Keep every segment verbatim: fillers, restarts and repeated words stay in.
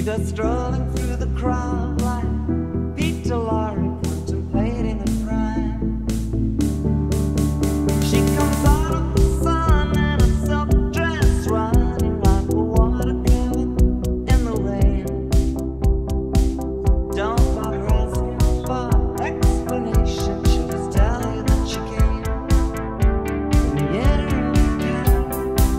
goes strolling through the crowd like Peter Lorre contemplating a crime. She comes out of the sun in a silk dress, running like a watercolor in the rain. Don't bother asking for explanation, she'll just tell you that she came from the year of the cat.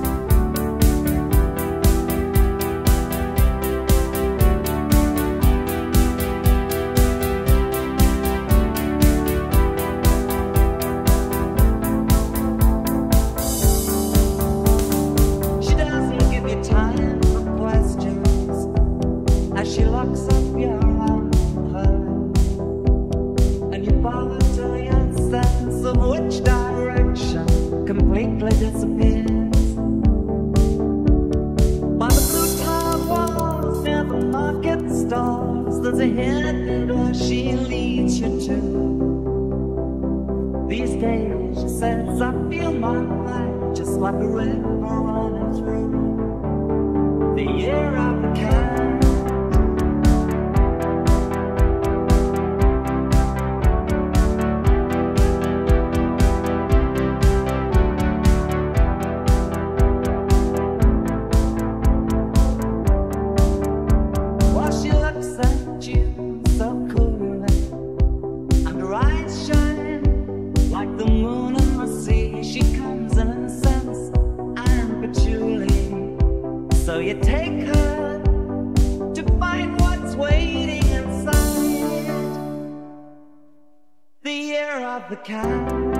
She doesn't give you time for questions as she locks up your arm in her, and you follow till your sense of which direction completely disappears. By the blue tiled walls near the market stalls, there's a hidden door she leads you to. These days, she says, I feel my life just like a river running through the year of the cat. While she looks at you so coolly, and her eyes shine like the moon in the sea. She comes in and sense and patchouli, so you take her to find what's waiting inside the year of the cat.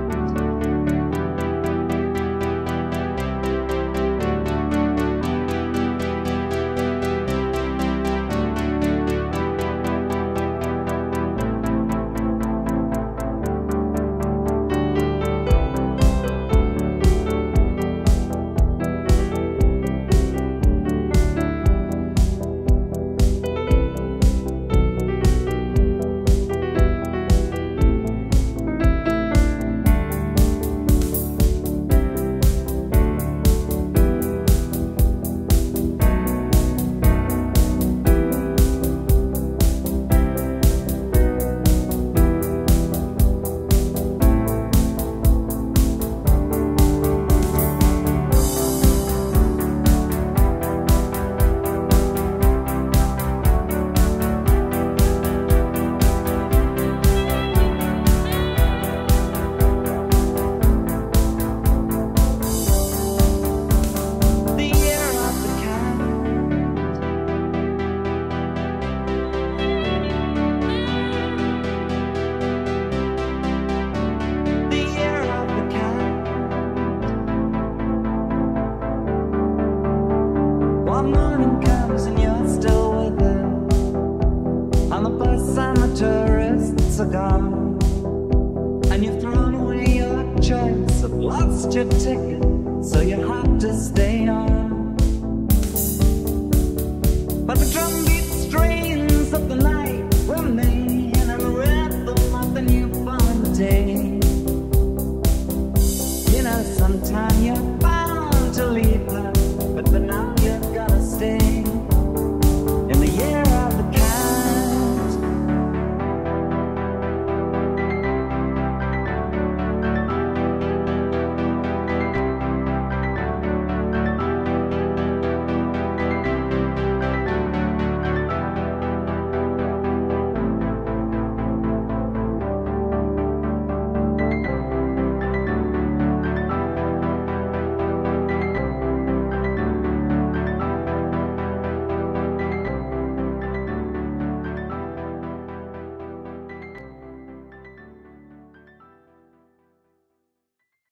One morning comes and you're still with them, and the bus and the tourists are gone, and you've thrown away your choice, have lost your ticket, so you have to stay on. But the drum beat